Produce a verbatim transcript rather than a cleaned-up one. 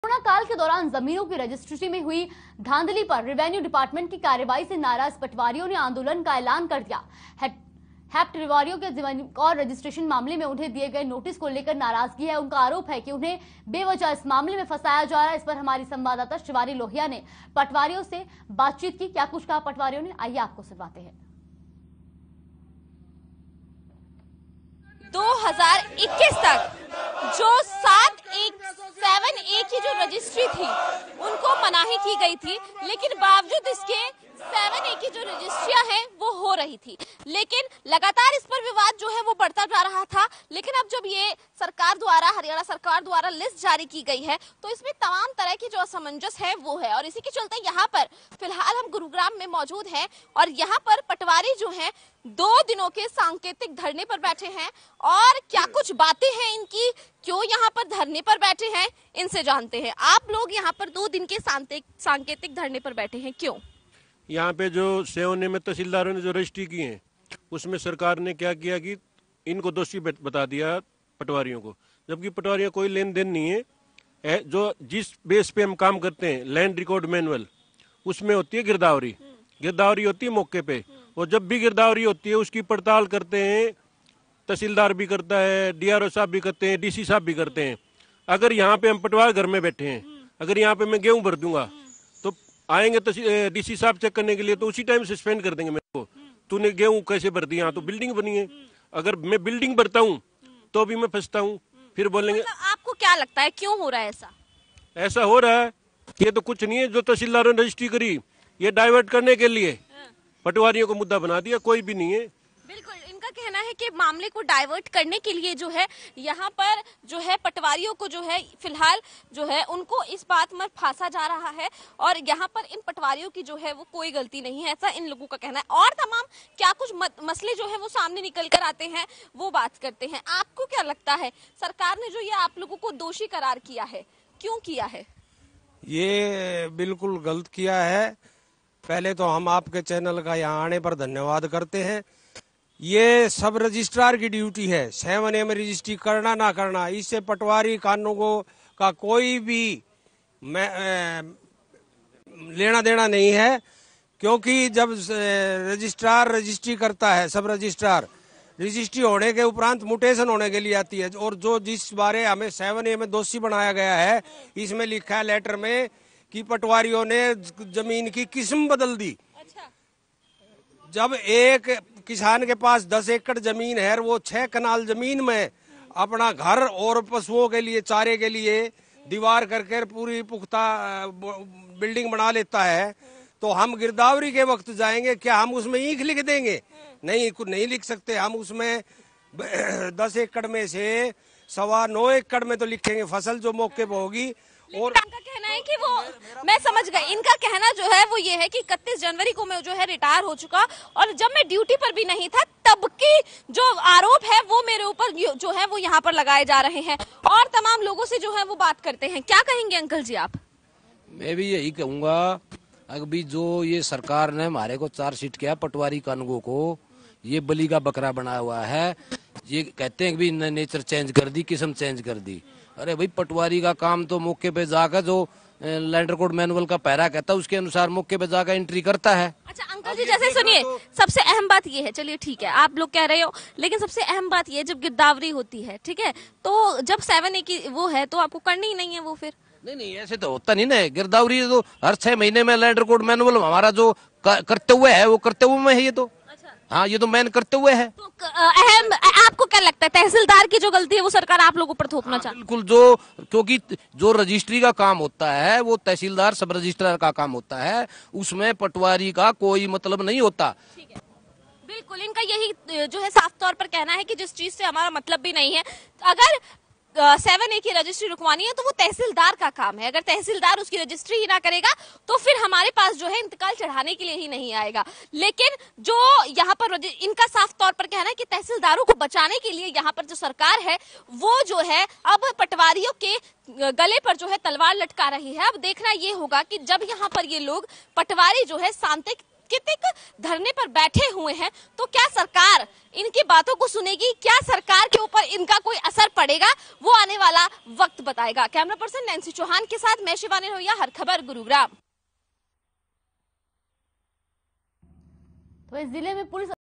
Corona काल के दौरान जमीनों की रजिस्ट्री में हुई धांधली पर रेवेन्यू डिपार्टमेंट की कार्रवाई से नाराज पटवारियों ने आंदोलन का ऐलान कर दिया है। पटवारियों के जमीन और रजिस्ट्रेशन मामले में उन्हें दिए गए नोटिस को लेकर नाराजगी है। उनका आरोप है कि उन्हें बेवजह इस मामले में फंसाया जा रहा है। इस पर हमारी संवाददाता शिवानी लोहिया ने पटवारियों से बातचीत की। क्या कुछ कहा पटवारियों ने, आइए आपको सुनवाते हैं। दो हज़ार इक्कीस तक जो सात एक सेवन ए की जो रजिस्ट्री थी उनको मनाही की गई थी, लेकिन बावजूद इसके सेवन ए की जो रजिस्ट्रियां हैं वो हो रही थी। लेकिन लगातार इस पर विवाद जो है वो बढ़ता जा रहा था। लेकिन अब जब ये सरकार द्वारा, हरियाणा सरकार द्वारा लिस्ट जारी की गई है तो इसमें तमाम तरह की जो असमंजस है वो है। और इसी के चलते यहाँ पर फिलहाल हम गुरुग्राम में मौजूद हैं और यहाँ पर पटवारी जो हैं दो दिनों के सांकेतिक धरने पर बैठे हैं। और क्या कुछ बातें हैं इनकी, क्यों यहाँ पर धरने पर बैठे हैं, इनसे जानते हैं। आप लोग यहाँ पर दो दिन के सांकेतिक धरने पर बैठे हैं, क्यों? यहाँ पे जो सेवन ए में तहसीलदारों ने जो रजिस्ट्री की है उसमें सरकार ने क्या किया कि इनको दोषी बता दिया पटवारियों को, जबकि पटवारियों कोई लेन देन नहीं है। जो जिस बेस पे हम काम करते हैं लैंड रिकॉर्ड मैनुअल, उसमें होती है गिरदावरी गिरदावरी होती है मौके पे। और जब भी गिरदावरी होती है उसकी पड़ताल करते हैं, तहसीलदार भी करता है, डीआरओ साहब भी करते हैं, डीसी साहब भी करते हैं। अगर यहाँ पे हम पटवार घर में बैठे हैं, अगर यहाँ पे मैं गेहूं भर दूंगा तो आएंगे डीसी साहब चेक करने के लिए, तो उसी टाइम सस्पेंड कर देंगे मेरे को। तूने गेहूं कैसे भर दिया? तो बिल्डिंग बनी है। अगर मैं बिल्डिंग भरता हूँ तो भी मैं फंसता हूँ। फिर बोलेंगे मतलब आपको क्या लगता है क्यों हो रहा है ऐसा? ऐसा हो रहा है, ये तो कुछ नहीं है। जो तहसीलदारों ने रजिस्ट्री करी ये डाइवर्ट करने के लिए पटवारियों को मुद्दा बना दिया, कोई भी नहीं है। बिल्कुल, इनका कहना है कि मामले को डाइवर्ट करने के लिए जो है यहाँ पर जो है पटवारियों को जो है फिलहाल जो है उनको इस बात में फांसा जा रहा है और यहाँ पर इन पटवारियों की जो है वो कोई गलती नहीं है, ऐसा इन लोगों का कहना है। और तमाम क्या कुछ मसले जो है वो सामने निकल कर आते हैं वो बात करते हैं। आपको क्या लगता है सरकार ने जो ये आप लोगों को दोषी करार किया है, क्यों किया है? ये बिल्कुल गलत किया है। पहले तो हम आपके चैनल का यहाँ आने पर धन्यवाद करते हैं। ये सब रजिस्ट्रार की ड्यूटी है, सेवन ए में रजिस्ट्री करना ना करना, इससे पटवारी कानूनों का कोई भी में, ए, लेना देना नहीं है। क्योंकि जब रजिस्ट्रार रजिस्ट्री करता है, सब रजिस्ट्रार रजिस्ट्री होने के उपरांत म्यूटेशन होने के लिए आती है। और जो जिस बारे हमें सेवन ए में दोषी बनाया गया है, इसमें लिखा है लेटर में कि पटवारियों ने जमीन की किस्म बदल दी। अच्छा। जब एक किसान के पास दस एकड़ जमीन है, वो छह कनाल जमीन में अपना घर और पशुओं के लिए चारे के लिए दीवार करके पूरी पुख्ता बिल्डिंग बना लेता है, तो हम गिरदावरी के वक्त जाएंगे, क्या हम उसमें ईंख लिख देंगे? नहीं, कुछ नहीं लिख सकते। हम उसमें दस एकड़ में से सवा नौ एकड़ में तो लिखेंगे फसल जो मौके पर होगी। और इनका कहना है कि वो, मैं समझ गई, इनका कहना जो है वो ये है कि इकतीस जनवरी को मैं जो है रिटायर हो चुका और जब मैं ड्यूटी पर भी नहीं था तब की जो आरोप है वो मेरे ऊपर जो है वो यहाँ पर लगाए जा रहे हैं। और तमाम लोगों से जो है वो बात करते हैं। क्या कहेंगे अंकल जी आप? मैं भी यही कहूंगा, अभी जो ये सरकार ने हमारे को चार्जशीट किया पटवारी कानूनों को, ये बलि का बकरा बना हुआ है। ये कहते हैं कि नेचर चेंज कर दी, किस्म चेंज कर दी। अरे भाई, पटवारी का काम तो मौके पे जाकर जो लैंड रिकॉर्ड मैनुअल का पैरा कहता है उसके अनुसार मौके पे जाकर एंट्री करता है। अच्छा अंकल जी, जैसे सुनिए, सबसे अहम बात ये है, चलिए ठीक है आप लोग कह रहे हो, लेकिन सबसे अहम बात ये है जब गिरदावरी होती है, ठीक है, तो जब सेवन ए की वो है तो आपको करनी ही नहीं है वो फिर? नहीं नहीं, ऐसे तो होता नहीं ना। गिरदावरी तो हर छह महीने में लैंड रिकॉर्ड मैनुअल हमारा जो करते हुए है वो करते हुए में है। ये तो हाँ, ये तो मैन करते हुए है। तो अहम आपको क्या लगता है तहसीलदार की जो गलती है वो सरकार आप लोगों पर थोपना चाहती है? बिल्कुल, जो क्योंकि जो रजिस्ट्री का काम होता है वो तहसीलदार सब रजिस्ट्रार का काम होता है, उसमें पटवारी का कोई मतलब नहीं होता। ठीक है, बिल्कुल, इनका यही जो है साफ तौर पर कहना है कि जिस चीज से हमारा मतलब भी नहीं है। अगर सेवन ए की रजिस्ट्री रुकवानी है तो वो तहसीलदार का काम है। अगर तहसीलदार उसकी रजिस्ट्री ही ना करेगा तो फिर हमारे पास जो है इंतकाल चढ़ाने के लिए ही नहीं आएगा। लेकिन जो यहाँ पर इनका साफ तौर पर कहना है कि तहसीलदारों को बचाने के लिए यहाँ पर जो सरकार है वो जो है अब पटवारियों के गले पर जो है तलवार लटका रही है। अब देखना ये होगा कि जब यहाँ पर ये लोग पटवारी जो है सांकेतिक सांकेतिक धरने पर बैठे हुए हैं, तो क्या सरकार इनकी बातों को सुनेगी? क्या सरकार के ऊपर इनका कोई असर पड़ेगा? वो आने वाला वक्त बताएगा। कैमरा पर्सन नैन्सी चौहान के साथ मैं शिवानी रोहिया, हर खबर गुरुग्राम। तो इस जिले में पुलिस